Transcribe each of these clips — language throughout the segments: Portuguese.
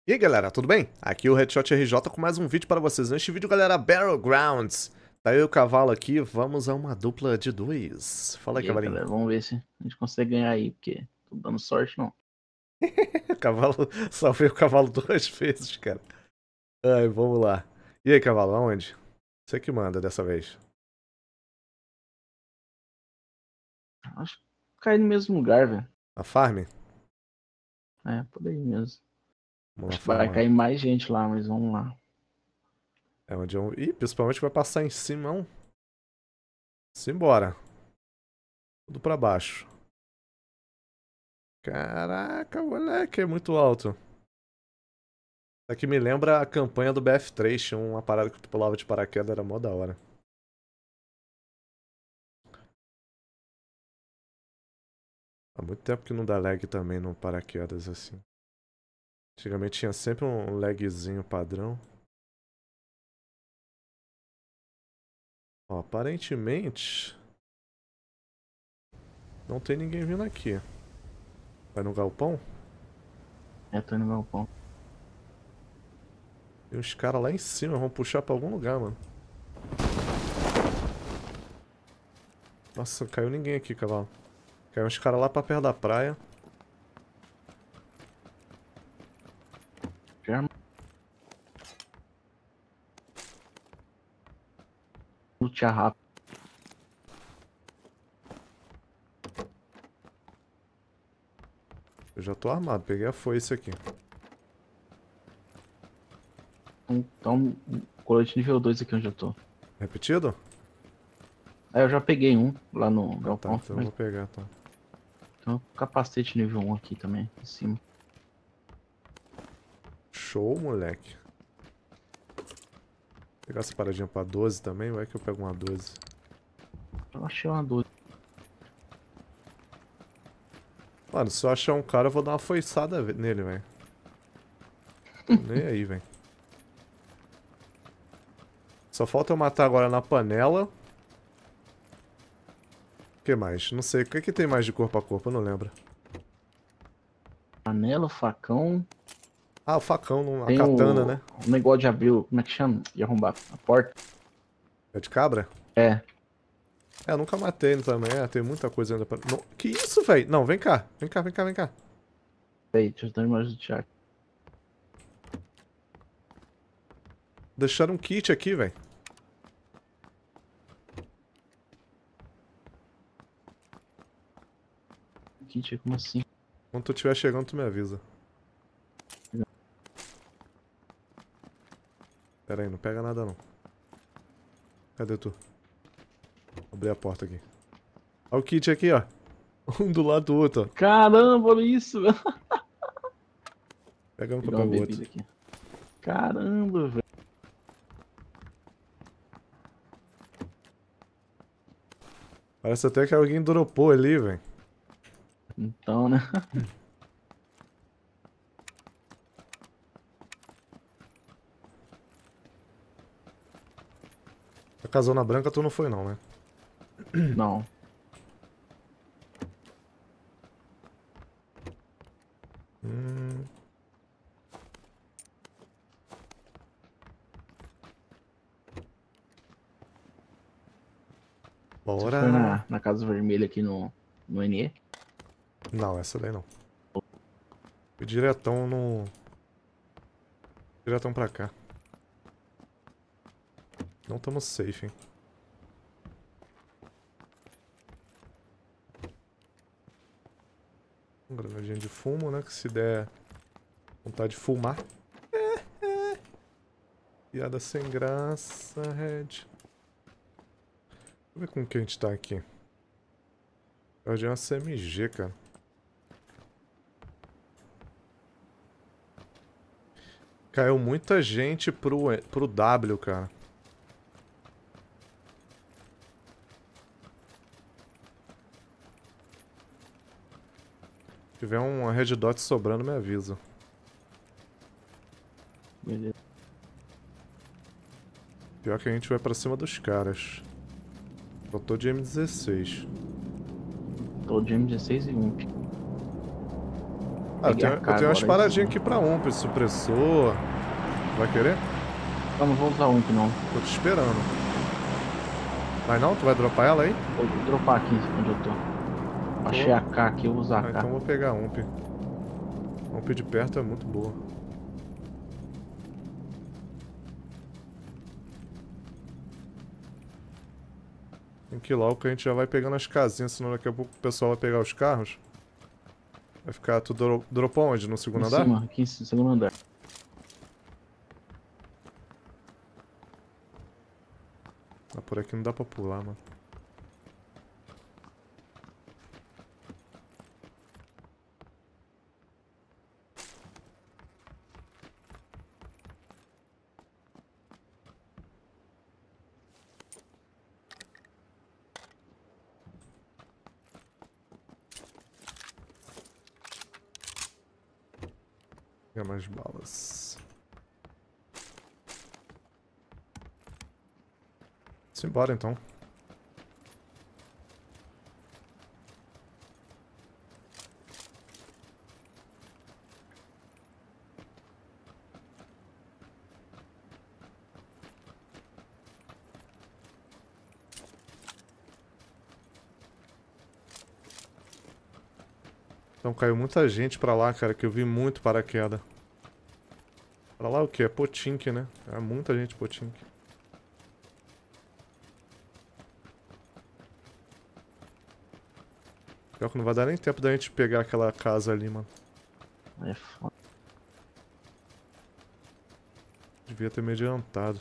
E aí galera, tudo bem? Aqui é o Headshot RJ com mais um vídeo para vocês. Neste vídeo, galera, Battlegrounds. Tá eu e o cavalo aqui, vamos a uma dupla de dois. Fala aí, E aí, cavalinho. galera, vamos ver se a gente consegue ganhar aí, porque tô dando sorte não. Cavalo, salvei o cavalo duas vezes, cara. Ai, vamos lá. E aí, cavalo, aonde? Você que manda dessa vez. Acho que cair no mesmo lugar, velho. A farm? É, por aí mesmo. Vamos lá Acho que vai farmar. cair mais gente lá, mas vamos lá. É onde eu... Ih, principalmente vai passar em cima, não? Simbora. Tudo pra baixo. Caraca, moleque, é muito alto. Isso aqui me lembra a campanha do BF3, tinha uma parada que tu pulava de paraquedas, era mó da hora. Há muito tempo que não dá lag também no paraquedas assim. Antigamente tinha sempre um lagzinho padrão. Ó, aparentemente não tem ninguém vindo aqui. Vai no galpão? É, tô indo no galpão. Tem uns caras lá em cima, vão puxar pra algum lugar, mano. Nossa, não caiu ninguém aqui, cavalo. Caiu uns caras lá pra perto da praia. Já lutear rápido. Eu já tô armado, peguei a foice aqui. Então, colete nível 2 aqui onde eu tô. Repetido? Aí eu já peguei um lá no Ah tá, galpão, então eu mas vou pegar, tá. tem um capacete nível 1 aqui também, em cima. Show, moleque. Vou pegar essa paradinha pra 12 também, vai que eu pego uma 12. Eu achei uma 12. Mano, se eu achar um cara, eu vou dar uma foiçada nele, velho. Nem aí, velho. Só falta eu matar agora na panela. O que mais? Não sei. O que, que tem mais de corpo a corpo? Eu não lembro. Panela, facão. Ah, o facão, a Tem katana, o né? negócio de abrir, como é que chama? De arrombar a porta. É de cabra? É, É, eu nunca matei ele também. É, tem muita coisa ainda pra... Não, que isso, velho? Não, vem cá. Vem cá, vem cá, vem cá. peraí, deixa eu dar mais lutear. Deixaram um kit aqui, velho. Kit, como assim? Quando tu estiver chegando, tu me avisa. Pera aí, não pega nada não. Cadê tu? Abri a porta aqui. Olha o kit aqui, ó. Um do lado do outro, ó. Caramba, olha isso, velho. Pega um que eu Pegar uma pego o outro. bebida aqui. Caramba, velho. Parece até que alguém dropou ali, velho. Então, né? A casona branca tu não foi não, né? Não. Hum... Você foi Bora! na Casa Vermelha aqui no NE? Não, essa daí não. Fui diretão no... Diretão pra cá. Não tamo safe, hein. Um granadinho de fumo, né? Que se der vontade de fumar. Piada sem graça, Red. Deixa eu ver com que a gente tá aqui. Eu de uma CMG, cara. Caiu muita gente pro W, cara. Se tiver uma red dot sobrando, me avisa. Beleza. Pior que a gente vai pra cima dos caras. Eu tô de M16. Tô de M16 e 1. Ah, Peguei a eu K tenho umas agora. Aí paradinhas sim. aqui pra supressor. Vai querer? Eu não vou usar um aqui não. Tô te esperando. Vai não? Tu vai dropar ela aí? Vou dropar aqui onde eu tô. Achei a K aqui, eu vou usar a Ah, K. então vou pegar a UMP. A UMP de perto é muito boa. Tem que ir logo que a gente já vai pegando as casinhas, senão daqui a pouco o pessoal vai pegar os carros. Vai ficar tudo dropou onde? No Em segundo andar? cima, aqui em segundo andar. Ah, por aqui não dá pra pular, mano. Pegar mais balas. Simbora então. Então caiu muita gente pra lá, cara, que eu vi muito paraquedas. Pra lá o quê? É Potink, né? É muita gente Potink. Pior que não vai dar nem tempo da gente pegar aquela casa ali, mano. É foda. Devia ter me adiantado.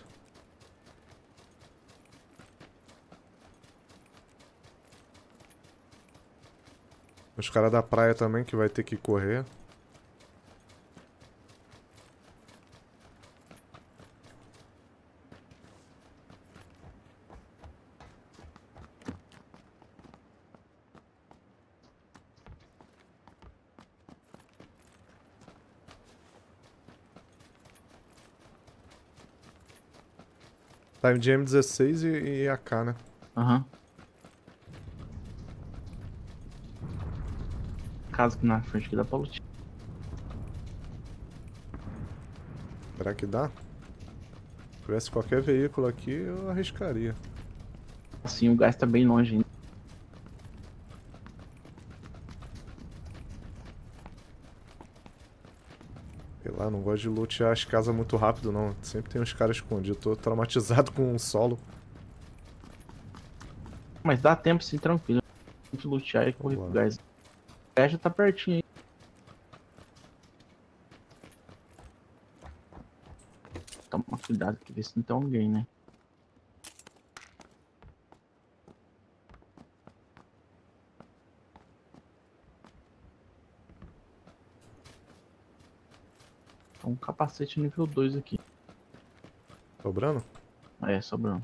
Os caras da praia também que vai ter que correr. Time de M16 e AK, né? Aham. Casa aqui na frente que dá pra lutar. Será que dá? Se tivesse qualquer veículo aqui, eu arriscaria. Assim, o gás tá bem longe ainda. Sei lá, não gosto de lutear as casas muito rápido, não. Sempre tem uns caras escondidos. Tô traumatizado com um solo. Mas dá tempo sim, tranquilo. A gente lutear e correr pro Vambora. gás. O gás já tá pertinho aí. Toma cuidado que vê se não tem alguém, né? Tá um capacete nível 2 aqui. Sobrando? É, sobrando.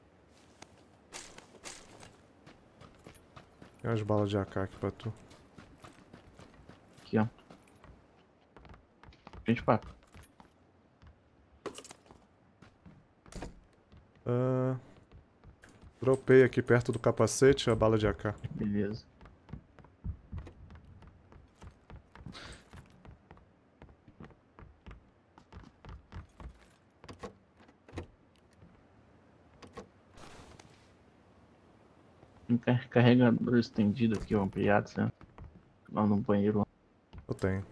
Tem umas balas de AK aqui pra tu. Aqui, ó. Gente, pá. Ah, dropei aqui perto do capacete a bala de AK. Beleza. Um carregador estendido aqui, ó, ampliado, né? Lá no banheiro. Eu tenho.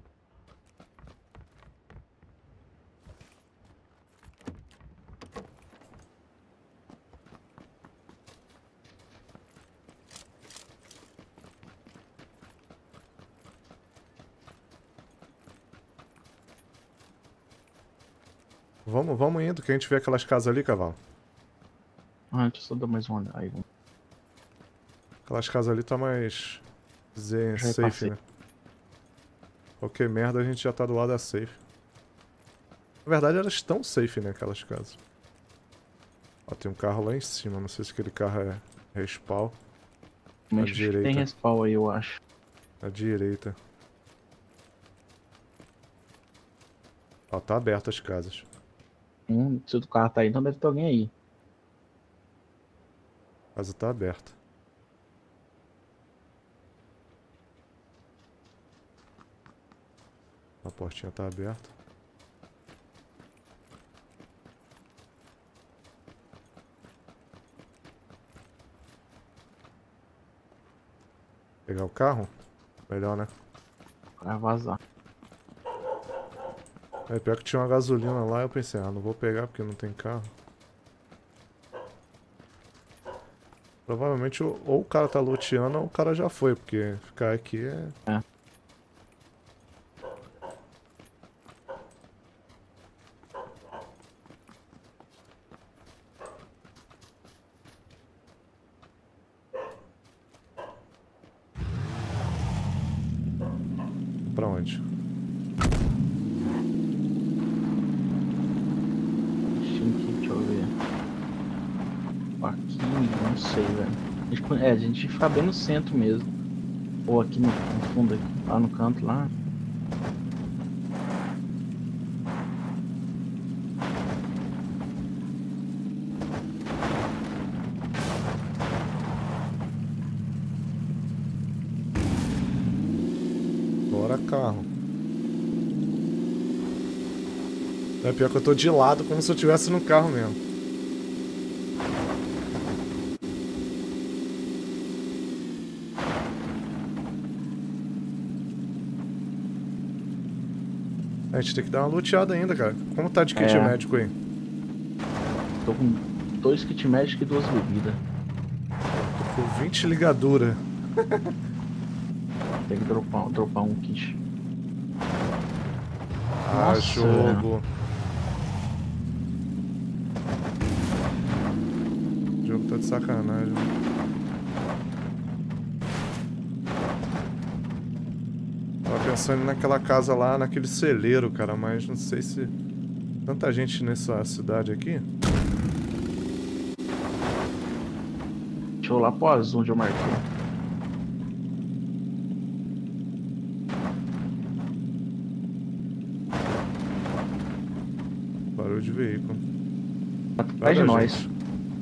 Vamos indo, que a gente vê aquelas casas ali, cavalo. Ah, deixa eu só dar mais uma olhada. Aí, vamos. Aquelas casas ali tá mais Já safe, passei. né? Qualquer merda a gente já tá do lado da safe. Na verdade elas estão safe, né, aquelas casas. Ó, tem um carro lá em cima, não sei se aquele carro é respawn. À Realmente acho que tem direita, respawn aí, eu acho. à direita. Ó, tá aberto as casas. Se o carro tá aí, então deve ter alguém aí. A casa tá aberta. portinha tá aberta. Pegar o carro? Melhor, né? Vai vazar. É, pior que tinha uma gasolina lá, eu pensei, ah, não vou pegar porque não tem carro. Provavelmente ou o cara tá loteando ou o cara já foi, porque ficar aqui é... É. Pra onde? Deixa eu ver. Aqui, não sei, velho. A gente fica bem no centro mesmo. Ou aqui no fundo, aqui, lá no canto, lá. Bora, carro. É pior que eu tô de lado, como se eu estivesse no carro mesmo. A gente tem que dar uma luteada ainda, cara. Como tá de kit É. médico aí? Tô com 2 kit médicos e 2 bebidas. Tô com 20 ligadura. Tem que dropar um kit. Ah, Nossa, jogo. O jogo tá de sacanagem. Tava pensando naquela casa lá, naquele celeiro, cara, mas não sei se... Tanta gente nessa cidade aqui. Deixa eu lá pro azul onde eu marquei. Barulho de veículo. Atrás de da nós. gente.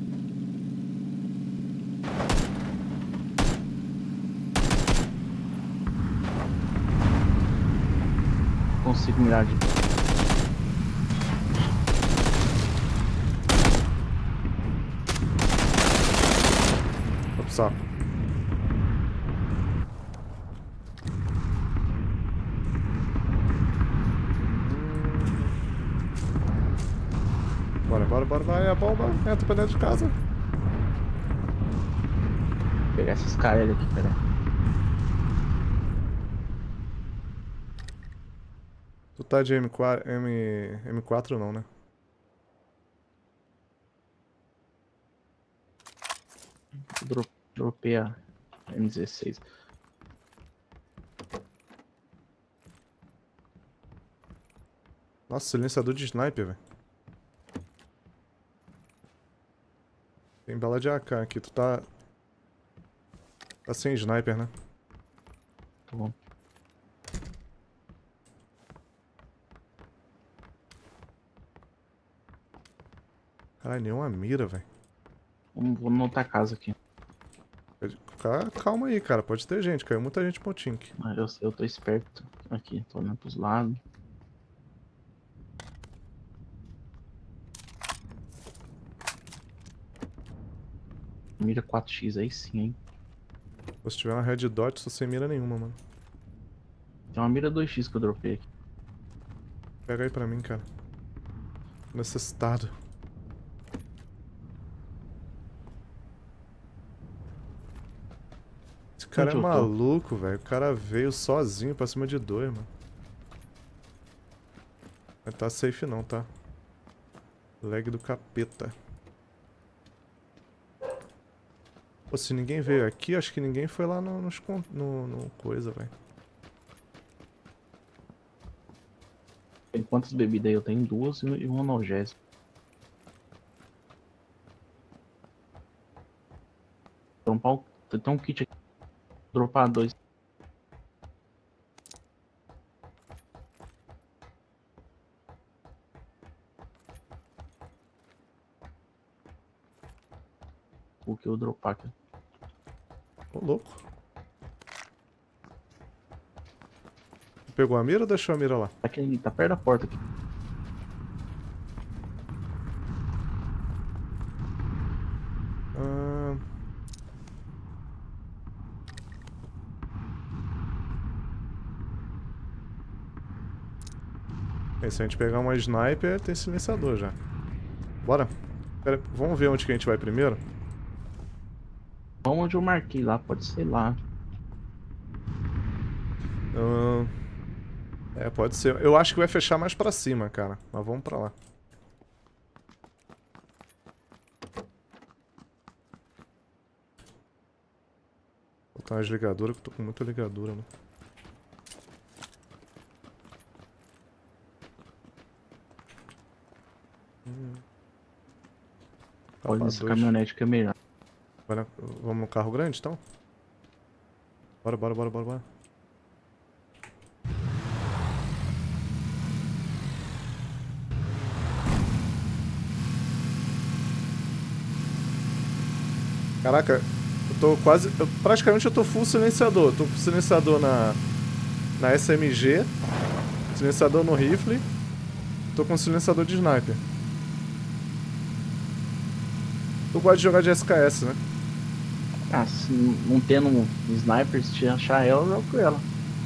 Consigo mirar de. Vai pro saco. Bora, vai a bomba. Entra pra dentro de casa. Vou pegar essas KL aqui, pera. Tu tá de M4, M4 não, né? Dropei a M16. Nossa, silenciador de sniper, velho. Tem bala de AK aqui. Tu tá... Tá sem sniper, né? Tá bom. Caralho, nenhuma mira, velho. Vamos montar a casa aqui. Calma aí, cara. Pode ter gente. Caiu muita gente pro Tink. Eu tô esperto aqui. Tô olhando pros lados. Mira 4x aí sim, hein. Se tiver uma red dot, só sem mira nenhuma, mano. Tem uma mira 2x que eu dropei aqui. Pega aí pra mim, cara. Necessitado. Esse cara é Onde eu tô? maluco, velho. O cara veio sozinho pra cima de dois, mano. Não tá safe não, tá? Lag do capeta. Pô, se ninguém veio aqui, acho que ninguém foi lá no coisa, velho. Tem quantas bebidas aí? Eu tenho 2 e um analgésico. Tem um kit aqui. Dropar 2. O que eu dropar aqui. Ô, louco. Pegou a mira ou deixou a mira lá? Tá, aqui, tá perto da porta aqui. Ah, se a gente pegar uma sniper, tem silenciador já. Bora. Pera, vamos ver onde que a gente vai primeiro? Vamos onde eu marquei lá, pode ser lá. Ah, pode ser. Eu acho que vai fechar mais pra cima, cara. Mas vamos pra lá. Vou botar umas ligaduras, que eu tô com muita ligadura, né? Olha Capa essa 2. caminhonete que é melhor. Vamos no carro grande, então? Bora, bora, bora, bora, bora. Caraca, eu tô quase... praticamente eu tô full silenciador. Tô com silenciador na SMG, silenciador no rifle, tô com silenciador de sniper. Tu gosta de jogar de SKS, né? Ah, se não tendo um sniper, se te achar ela, eu jogo com ela.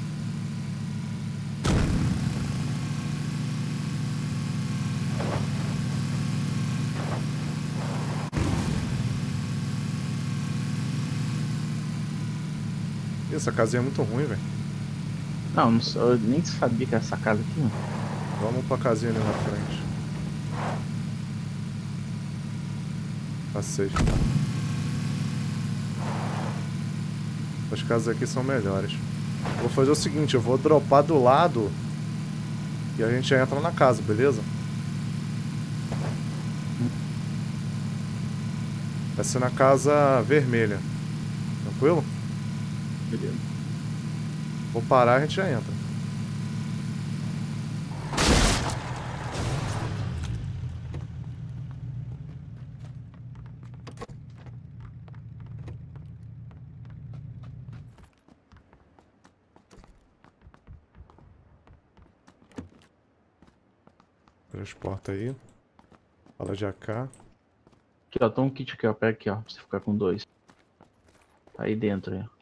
Ih, essa casinha é muito ruim, velho. Não, eu nem sabia que era essa casa aqui, mano. Vamos pra casinha ali na frente. Passei. As casas aqui são melhores. Vou fazer o seguinte, eu vou dropar do lado e a gente entra na casa, beleza? Vai ser na casa vermelha. Tranquilo? Beleza. Vou parar e a gente já entra. Transporta aí. Fala de AK. Aqui, ó, toma um kit aqui, ó. Pega aqui, ó, pra você ficar com dois. Tá aí dentro, aí.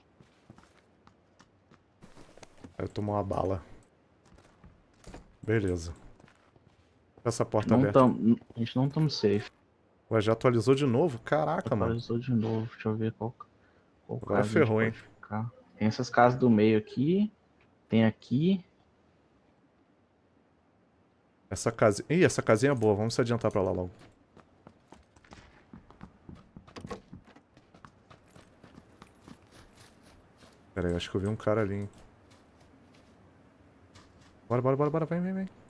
Aí eu tomo uma bala. Beleza. Essa porta Não aberta. tam, a gente não tamo safe. Ué, já atualizou de novo? Caraca, mano. Atualizou de novo. Deixa eu ver qual Agora casa a gente ferrou, hein? pode ficar. Tem essas casas do meio aqui. Tem aqui. Essa casa... Ih, essa casinha é boa. Vamos se adiantar pra lá logo. Pera aí, acho que eu vi um cara ali, hein? Bora, bora, bora, bora. Vem, vem, vem.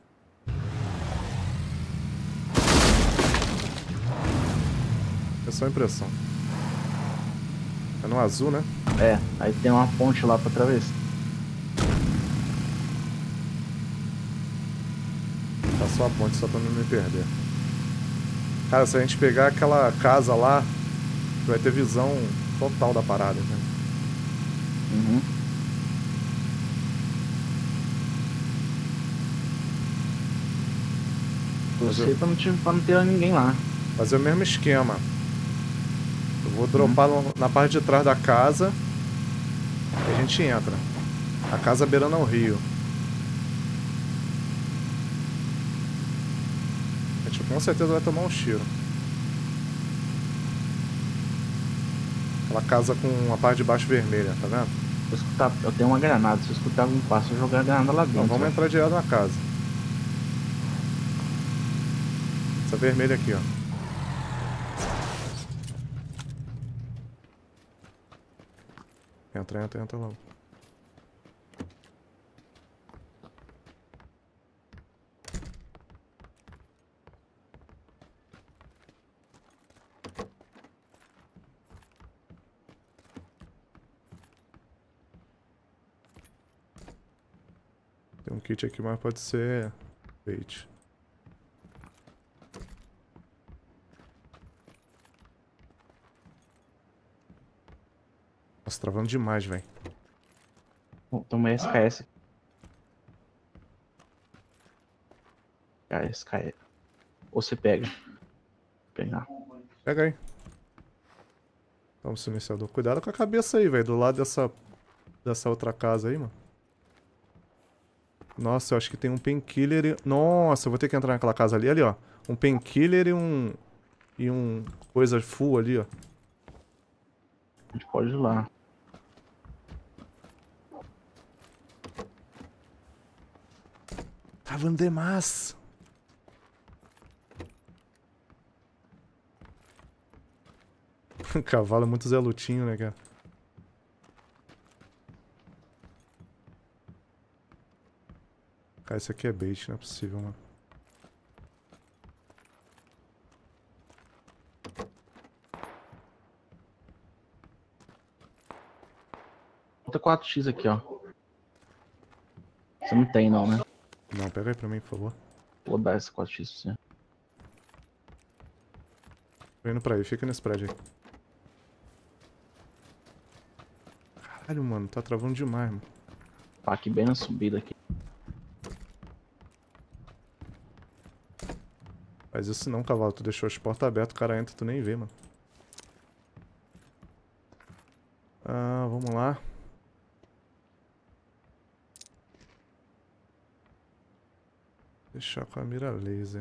É só impressão. É no azul, né? É, aí tem uma ponte lá pra atravessar. Tá só a ponte, só pra não me perder. Cara, se a gente pegar aquela casa lá, vai ter visão total da parada, né? Uhum. Você pra não ter ninguém lá. Fazer o mesmo esquema. Eu vou dropar na parte de trás da casa e a gente entra. A casa beirando ao rio. A gente com certeza vai tomar um tiro. Aquela casa com a parte de baixo vermelha, tá vendo? Eu tenho uma granada. Se eu escutar algum passo, eu jogar a granada lá Então dentro. vamos entrar direto na casa. Essa vermelha aqui, ó. Entra, entra, entra logo. Tem um kit aqui, mas pode ser bait. Nossa, travando demais, velho. Bom, toma SKS. esse cara. Ou você pega. Vou pegar. Pega aí. Toma o silenciador. Cuidado com a cabeça aí, velho. Do lado dessa outra casa aí, mano. Nossa, eu acho que tem um painkiller e... Nossa, eu vou ter que entrar naquela casa ali, ó. Um painkiller e um coisa full ali, ó. A gente pode ir lá. Tava demais. O cavalo é muito Zé Lutinho, né, cara? Cara, isso aqui é bait, não é possível, mano. Bota 4x aqui, ó. Você não tem, não, né? Não, pega aí pra mim, por favor. Vou dar esse 4x pra você. Tô indo pra aí, fica nesse prédio aí. Caralho, mano, tá travando demais, mano. Tá aqui bem na subida aqui. Faz isso não, cavalo. Tu deixou as portas abertas, o cara entra, tu nem vê, mano. Ah, vamos lá. Deixar com a mira laser.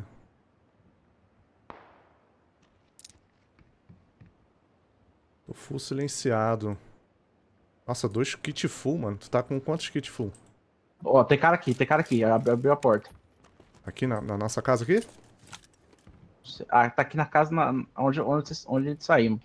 Tô full silenciado. Nossa, 2 kit full, mano. Tu tá com quantos kit full? Ó, tem cara aqui. Abriu a porta. Aqui na nossa casa aqui? Ah, tá aqui na casa onde a gente saímos.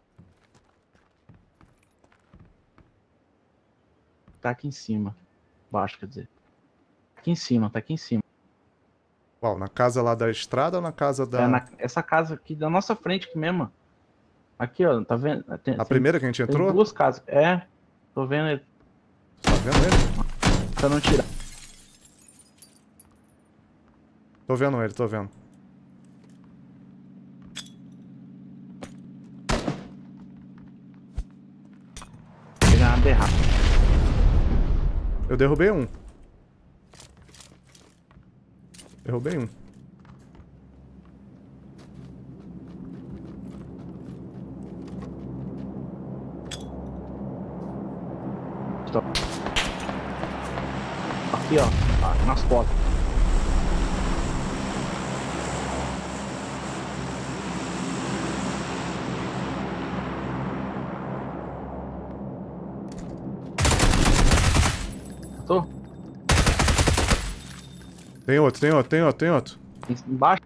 Tá aqui em cima. Baixo, quer dizer. Aqui em cima, tá aqui em cima. Qual? Na casa lá da estrada ou na casa da... Essa casa aqui da nossa frente aqui mesmo. Aqui, ó, tá vendo? A primeira que a gente tem entrou? duas casas. É, tô vendo ele. Tá vendo ele? Pra não tirar. Tô vendo ele, tô vendo. Pegar nada errado. Eu derrubei um. Derrubei um. Stop. Aqui, ó, nas costas. Tô? Tem outro, tem outro, tem outro, tem outro. Embaixo.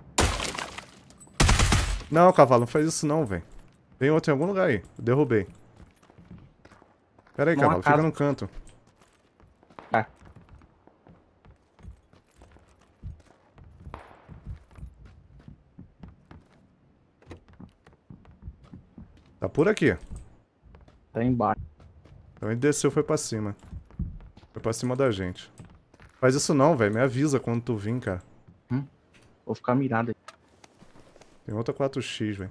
Não, cavalo, não faz isso não, velho. Tem outro em algum lugar aí. Eu derrubei. Pera aí, Numa cavalo, casa. fica no canto. Tá. Tá por aqui. Tá embaixo. Então ele desceu, foi pra cima. Foi pra cima da gente. Faz isso não, velho. Me avisa quando tu vir, cara. Vou ficar mirado aí. Tem outra 4x, velho.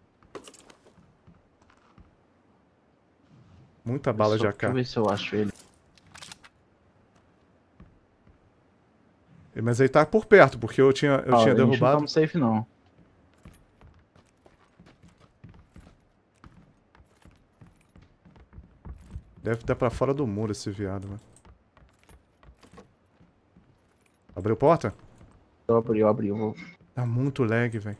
Muita bala de AK. Deixa eu ver se eu acho ele. Mas ele tá por perto, porque eu tinha A gente não derrubado. tá no safe, não. Deve dar pra fora do muro esse viado, velho. Abriu porta? Eu abri. Eu vou... Tá muito lag, velho.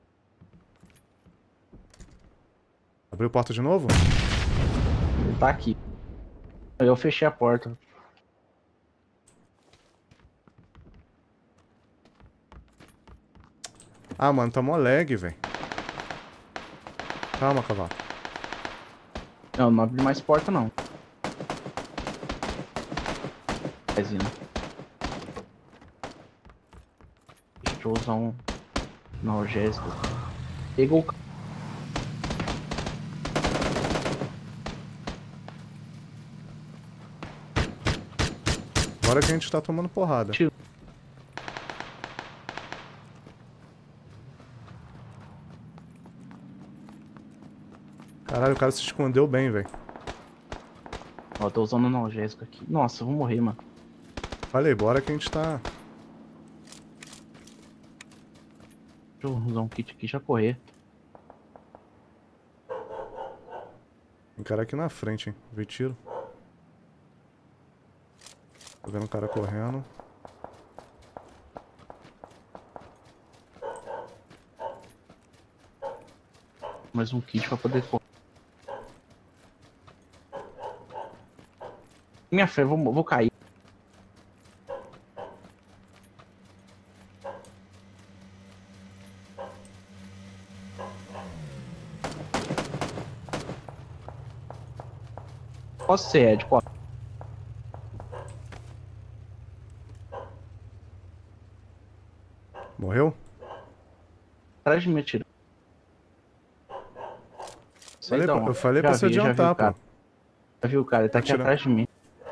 Abriu porta de novo? Ele tá aqui. Eu fechei a porta. Ah, mano, tá mó lag, velho. Calma, cavalo. Não abri mais porta, não. Deixa eu usar um analgésico. Pegou o... Agora que a gente tá tomando porrada. Tio. Caralho, o cara se escondeu bem, velho. Ó, tô usando analgésico aqui. Nossa, eu vou morrer, mano. Falei, bora que a gente tá... Deixa eu usar um kit aqui e já correr. Tem cara aqui na frente, hein? Vi tiro. Tô vendo um cara correndo. Mais um kit pra poder correr. Minha fé, vou cair. Posso ser, Ed? Posso. Morreu? Atrás de mim, tira. Eu falei pra você adiantar, pô. Já viu o cara? Ele tá aqui Atira. atrás de mim.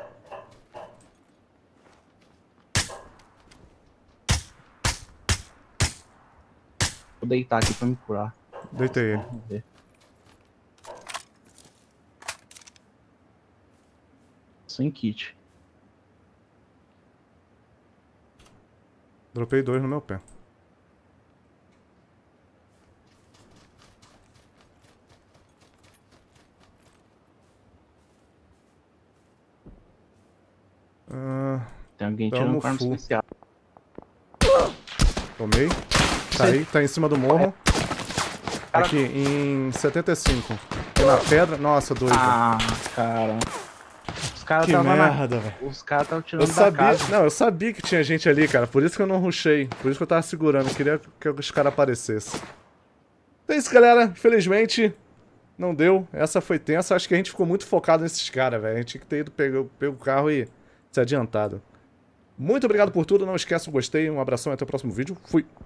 Vou deitar aqui pra me curar. Deitei ele. Vamos ver. Sem kit. Dropei 2 no meu pé. Tem alguém Tamo tirando com arma full. especial. Tomei. Caí, tá em cima do morro. Aqui, em 75. Aqui na pedra. Nossa, doido. Ah, cara. Os caras Que estavam merda, velho. Os caras estavam tirando Eu da sabia, casa. não, eu sabia que tinha gente ali, cara. Por isso que eu não rushei. Por isso que eu tava segurando. Eu queria que os caras aparecessem. Então é isso, galera. Infelizmente, não deu. Essa foi tensa. Acho que a gente ficou muito focado nesses caras, velho. A gente tinha que ter ido pegar o carro e se adiantado. Muito obrigado por tudo. Não esqueça o gostei. Um abração e até o próximo vídeo. Fui.